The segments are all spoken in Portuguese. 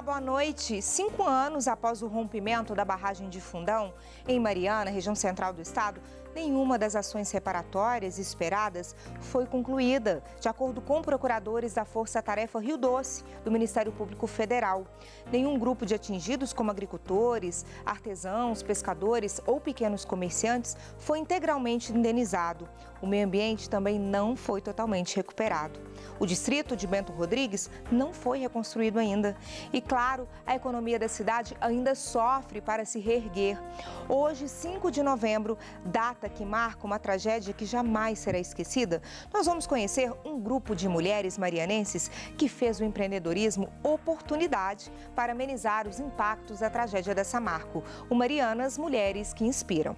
boa noite. 5 anos após o rompimento da barragem de Fundão, em Mariana, região central do estado, nenhuma das ações reparatórias esperadas foi concluída, de acordo com procuradores da Força Tarefa Rio Doce, do Ministério Público Federal. Nenhum grupo de atingidos, como agricultores, artesãos, pescadores ou pequenos comerciantes, foi integralmente indenizado. O meio ambiente também não foi totalmente recuperado. O distrito de Bento Rodrigues não foi reconstruído ainda. E, claro, a economia da cidade ainda sofre para se reerguer. Hoje, 5 de novembro, data que marca uma tragédia que jamais será esquecida, nós vamos conhecer um grupo de mulheres marianenses que fez o empreendedorismo oportunidade para amenizar os impactos da tragédia da Samarco. O Marianas Mulheres que Inspiram.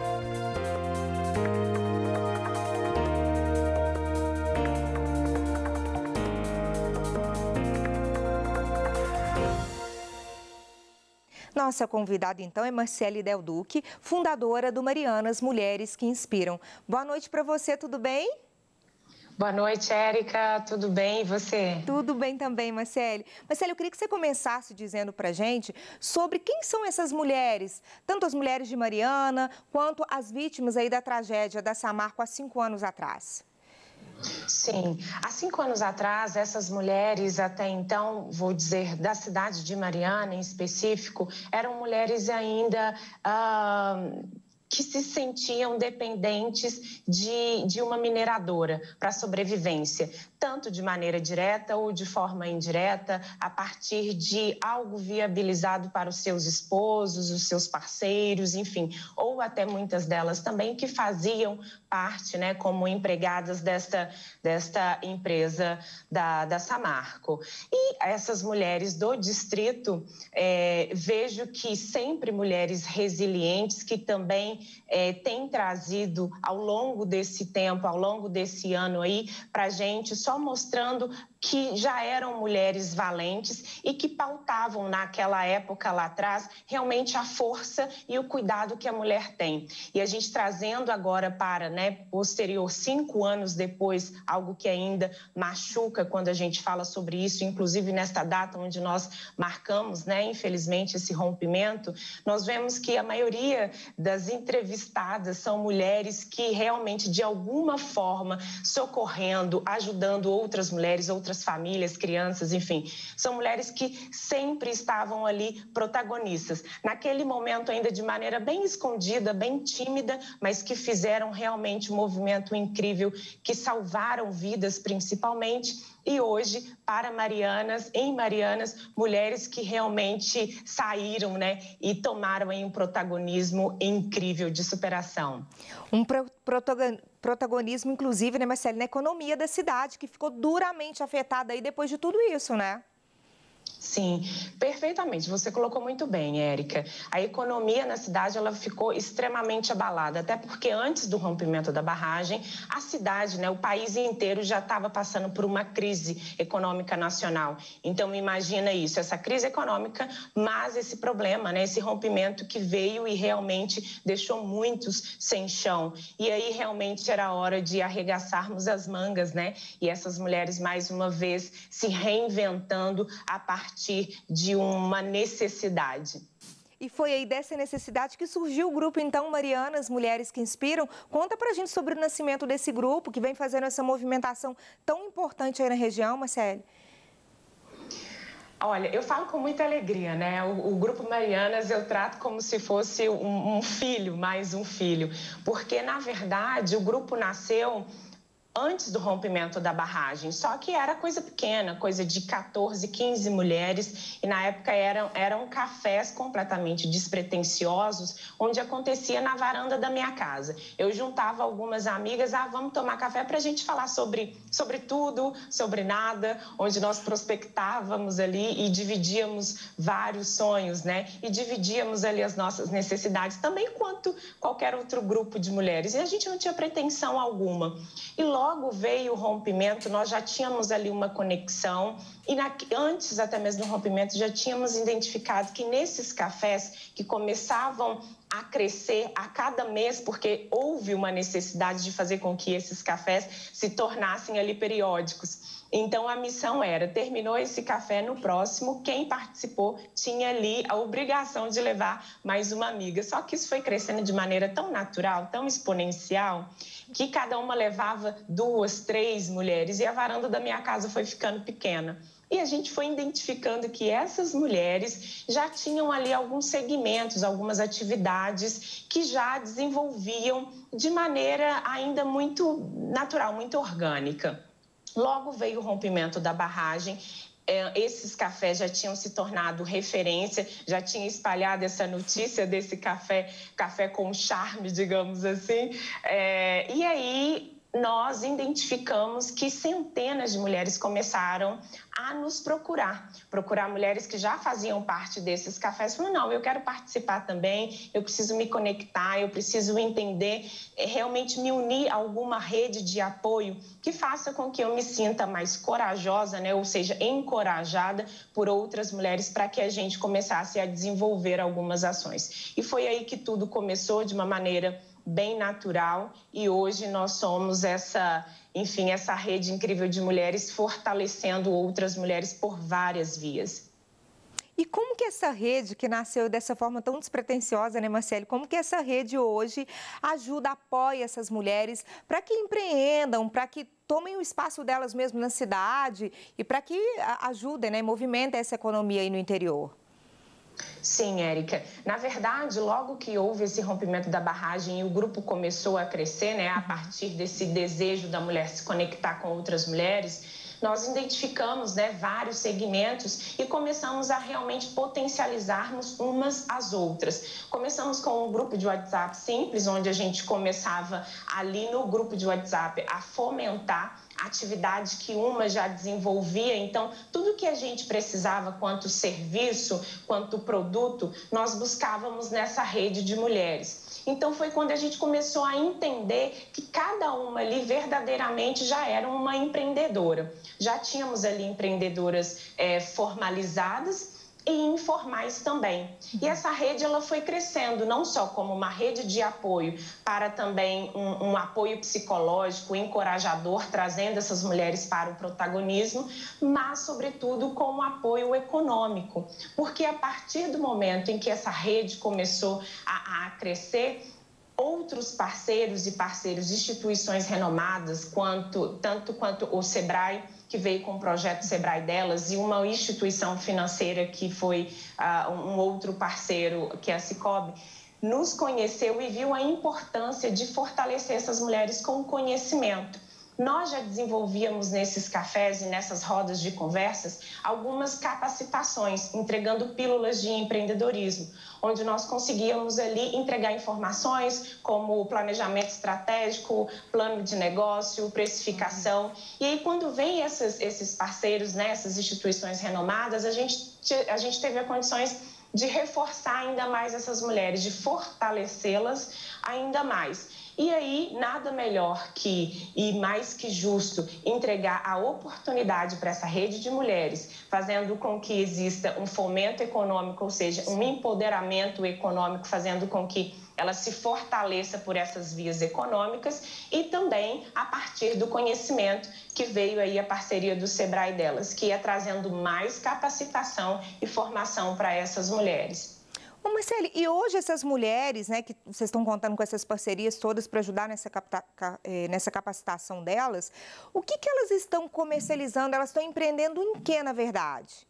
Nossa convidada, então, é Marcele Del Duque, fundadora do Marianas Mulheres que Inspiram. Boa noite para você, tudo bem? Boa noite, Érica. Tudo bem? E você? Tudo bem também, Marcele. Marcele, eu queria que você começasse dizendo para a gente sobre quem são essas mulheres, tanto as mulheres de Mariana, quanto as vítimas aí da tragédia da Samarco há 5 anos atrás. Sim, há 5 anos atrás, essas mulheres, até então, vou dizer, da cidade de Mariana em específico, eram mulheres ainda que se sentiam dependentes de uma mineradora para a sobrevivência, tanto de maneira direta ou de forma indireta, a partir de algo viabilizado para os seus esposos, os seus parceiros, enfim, ou até muitas delas também que faziam parte, né, como empregadas desta empresa da Samarco. E essas mulheres do distrito, vejo que sempre mulheres resilientes que também têm trazido ao longo desse tempo, ao longo desse ano aí, para a gente, só mostrando que já eram mulheres valentes e que pautavam naquela época lá atrás realmente a força e o cuidado que a mulher tem. E a gente trazendo agora para, posterior, 5 anos depois, algo que ainda machuca quando a gente fala sobre isso, inclusive nesta data onde nós marcamos, infelizmente, esse rompimento, nós vemos que a maioria das entrevistadas são mulheres que realmente, de alguma forma, socorrendo, ajudando outras mulheres, outras famílias, crianças, enfim, são mulheres que sempre estavam ali protagonistas. Naquele momento ainda de maneira bem escondida, bem tímida, mas que fizeram realmente um movimento incrível, que salvaram vidas principalmente. E hoje, para Marianas, em Marianas, mulheres que realmente saíram, e tomaram aí um protagonismo incrível de superação. Um protagonismo, inclusive, Marcele, na economia da cidade, que ficou duramente afetada aí depois de tudo isso, né? Sim, perfeitamente. Você colocou muito bem, Érica. A economia na cidade ela ficou extremamente abalada, até porque antes do rompimento da barragem, a cidade, o país inteiro já estava passando por uma crise econômica nacional. Então, imagina isso, essa crise econômica, mas esse problema, esse rompimento que veio e realmente deixou muitos sem chão. E aí, realmente, era hora de arregaçarmos as mangas, E essas mulheres, mais uma vez, se reinventando a partir de uma necessidade. E foi aí dessa necessidade que surgiu o grupo, então, Marianas Mulheres que Inspiram. Conta pra gente sobre o nascimento desse grupo, que vem fazendo essa movimentação tão importante aí na região, Marcele. Olha, eu falo com muita alegria, O Grupo Marianas eu trato como se fosse um filho, mais um filho. Porque, na verdade, o grupo nasceu antes do rompimento da barragem, só que era coisa pequena, coisa de 14, 15 mulheres, e na época eram cafés completamente despretensiosos, onde acontecia na varanda da minha casa. Eu juntava algumas amigas, vamos tomar café para a gente falar sobre tudo, sobre nada, onde nós prospectávamos ali e dividíamos vários sonhos, E dividíamos ali as nossas necessidades, também quanto qualquer outro grupo de mulheres, e a gente não tinha pretensão alguma. E logo veio o rompimento, nós já tínhamos ali uma conexão e antes até mesmo do rompimento já tínhamos identificado que nesses cafés que começavam a crescer a cada mês, porque houve uma necessidade de fazer com que esses cafés se tornassem ali periódicos. Então, a missão era, terminou esse café, no próximo, quem participou tinha ali a obrigação de levar mais uma amiga. Só que isso foi crescendo de maneira tão natural, tão exponencial, que cada uma levava 2, 3 mulheres e a varanda da minha casa foi ficando pequena. E a gente foi identificando que essas mulheres já tinham ali alguns segmentos, algumas atividades que já desenvolviam de maneira ainda muito natural, muito orgânica. Logo veio o rompimento da barragem, esses cafés já tinham se tornado referência, já tinha espalhado essa notícia desse café com charme, digamos assim. E aí nós identificamos que centenas de mulheres começaram a nos procurar mulheres que já faziam parte desses cafés. Falaram, não, eu quero participar também, eu preciso me conectar, eu preciso entender, realmente me unir a alguma rede de apoio que faça com que eu me sinta mais corajosa, né? Ou seja, encorajada por outras mulheres para que a gente começasse a desenvolver algumas ações. E foi aí que tudo começou de uma maneira bem natural e hoje nós somos essa rede incrível de mulheres fortalecendo outras mulheres por várias vias. E como que essa rede, que nasceu dessa forma tão despretensiosa, né, Marcele? Como que essa rede hoje ajuda, apoia essas mulheres para que empreendam, para que tomem o espaço delas mesmo na cidade e para que ajudem, né, movimentem essa economia aí no interior? Sim, Érica. Na verdade, logo que houve esse rompimento da barragem e o grupo começou a crescer, né, a partir desse desejo da mulher se conectar com outras mulheres, nós identificamos, né, vários segmentos e começamos a realmente potencializarmos umas às outras. Começamos com um grupo de WhatsApp simples, onde a gente começava ali no grupo de WhatsApp a fomentar atividade que uma já desenvolvia. Então, tudo que a gente precisava quanto serviço, quanto produto, nós buscávamos nessa rede de mulheres. Então, foi quando a gente começou a entender que cada uma ali verdadeiramente já era uma empreendedora. Já tínhamos ali empreendedoras formalizadas e informais também. E essa rede ela foi crescendo, não só como uma rede de apoio, para também um apoio psicológico, encorajador, trazendo essas mulheres para o protagonismo, mas, sobretudo, com um apoio econômico. Porque a partir do momento em que essa rede começou a crescer, outros parceiros e instituições renomadas, tanto quanto o Sebrae, que veio com o projeto Sebrae Delas, e uma instituição financeira que foi um outro parceiro, que é a Sicoob, nos conheceu e viu a importância de fortalecer essas mulheres com conhecimento. Nós já desenvolvíamos nesses cafés e nessas rodas de conversas algumas capacitações, entregando pílulas de empreendedorismo, onde nós conseguíamos ali entregar informações como planejamento estratégico, plano de negócio, precificação. E aí, quando vem esses parceiros, né, essas instituições renomadas, a gente teve as condições de reforçar ainda mais essas mulheres, de fortalecê-las ainda mais. E aí, nada melhor e mais que justo entregar a oportunidade para essa rede de mulheres, fazendo com que exista um fomento econômico, ou seja, um empoderamento econômico, fazendo com que ela se fortaleça por essas vias econômicas e também a partir do conhecimento que veio aí a parceria do Sebrae Delas, que ia trazendo mais capacitação e formação para essas mulheres. Ô, Marcele, e hoje essas mulheres, né, que vocês estão contando com essas parcerias todas para ajudar nessa capacitação delas, o que elas estão comercializando? Elas estão empreendendo em quê, na verdade?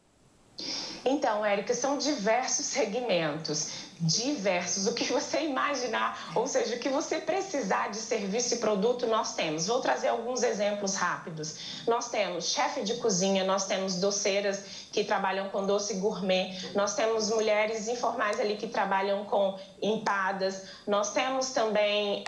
Então, Érica, são diversos segmentos, o que você imaginar, ou seja, o que você precisar de serviço e produto, nós temos. Vou trazer alguns exemplos rápidos. Nós temos chefe de cozinha, nós temos doceiras que trabalham com doce gourmet, nós temos mulheres informais ali que trabalham com empadas, nós temos também,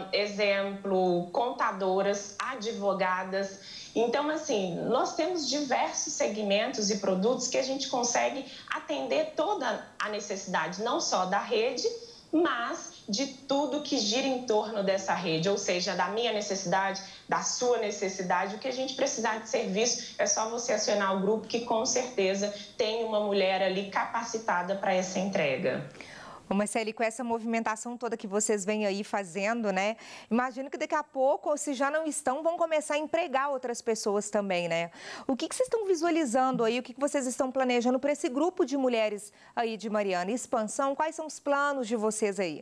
contadoras, advogadas. Então, assim, nós temos diversos segmentos e produtos que a gente consegue atender toda a necessidade, não só da rede, mas de tudo que gira em torno dessa rede, ou seja, da minha necessidade, da sua necessidade. O que a gente precisar de serviço é só você acionar o grupo, que com certeza tem uma mulher ali capacitada para essa entrega. Ô Marcele, com essa movimentação toda que vocês vêm aí fazendo, né? Imagino que daqui a pouco, ou se já não estão, vão começar a empregar outras pessoas também, né? O que vocês estão visualizando aí? O que vocês estão planejando para esse grupo de mulheres aí de Mariana? Expansão, quais são os planos de vocês aí?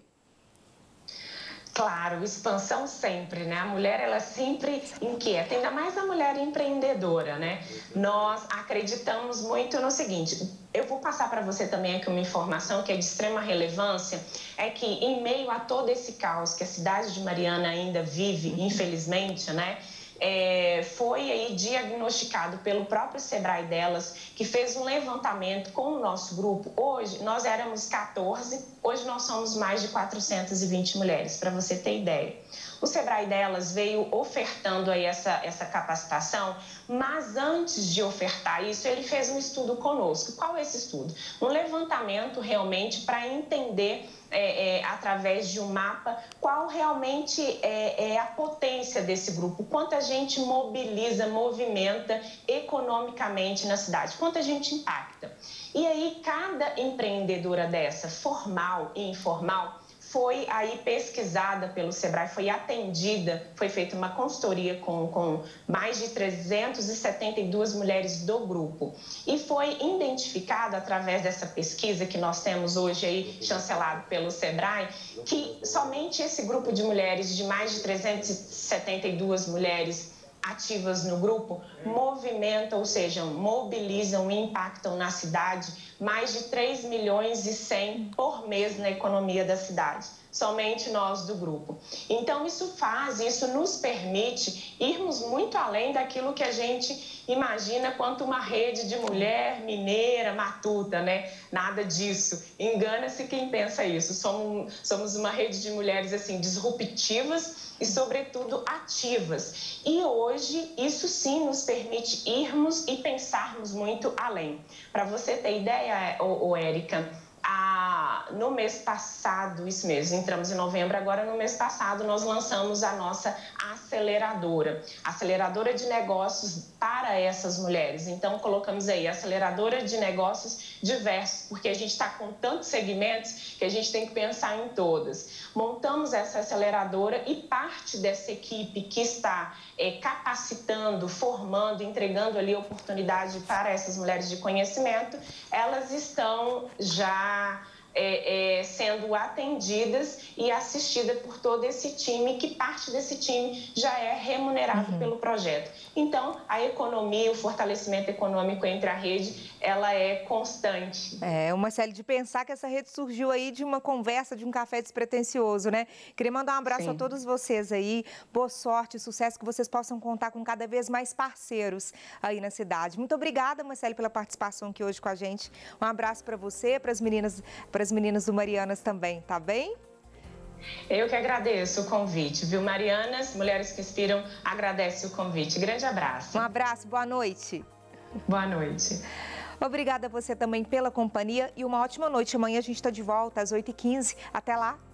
Claro, expansão sempre, né? A mulher, ela sempre inquieta, ainda mais a mulher empreendedora, né? Nós acreditamos muito no seguinte, eu vou passar para você também aqui uma informação que é de extrema relevância, é que em meio a todo esse caos que a cidade de Mariana ainda vive, infelizmente, né? Foi aí diagnosticado pelo próprio Sebrae delas, que fez um levantamento com o nosso grupo. Hoje, nós éramos 14, hoje nós somos mais de 420 mulheres, para você ter ideia. O Sebrae delas veio ofertando aí essa capacitação, mas antes de ofertar isso, ele fez um estudo conosco. Qual é esse estudo? Um levantamento realmente para entender, através de um mapa, qual realmente é a potência desse grupo, quanto a gente mobiliza, movimenta economicamente na cidade, quanto a gente impacta. E aí, cada empreendedora dessa, formal e informal, foi aí pesquisada pelo Sebrae, foi atendida, foi feita uma consultoria com mais de 372 mulheres do grupo. E foi identificado através dessa pesquisa que nós temos hoje aí, chancelado pelo Sebrae, que somente esse grupo de mulheres, de mais de 372 mulheres ativas no grupo, movimentam, ou seja, mobilizam e impactam na cidade mais de 3 milhões e 100 por mês na economia da cidade. Somente nós do grupo. Então, isso nos permite irmos muito além daquilo que a gente imagina quanto uma rede de mulher mineira, matuta, né? Nada disso. Engana-se quem pensa isso. Somos uma rede de mulheres, assim, disruptivas e, sobretudo, ativas. E hoje, isso sim nos permite irmos e pensarmos muito além. Para você ter ideia, Érica, no mês passado, isso mesmo, entramos em novembro, agora no mês passado nós lançamos a nossa aceleradora de negócios para essas mulheres. Então colocamos aí aceleradora de negócios diversos, porque a gente está com tantos segmentos que a gente tem que pensar em todas. Montamos essa aceleradora e parte dessa equipe que está capacitando, formando, entregando ali oportunidade para essas mulheres de conhecimento, elas estão já sendo atendidas e assistidas por todo esse time, que parte desse time já é remunerado pelo projeto. Então, a economia, o fortalecimento econômico entre a rede, ela é constante. Marcele, de pensar que essa rede surgiu aí de uma conversa, de um café despretensioso, né? Queria mandar um abraço a todos vocês aí, boa sorte, sucesso, que vocês possam contar com cada vez mais parceiros aí na cidade. Muito obrigada, Marcele, pela participação aqui hoje com a gente. Um abraço para você, para as meninas do Marianas também, tá bem? Eu que agradeço o convite, viu? Marianas, Mulheres que Inspiram, agradece o convite. Grande abraço. Um abraço, boa noite. Boa noite. Obrigada a você também pela companhia e uma ótima noite. Amanhã a gente está de volta às 8h15. Até lá.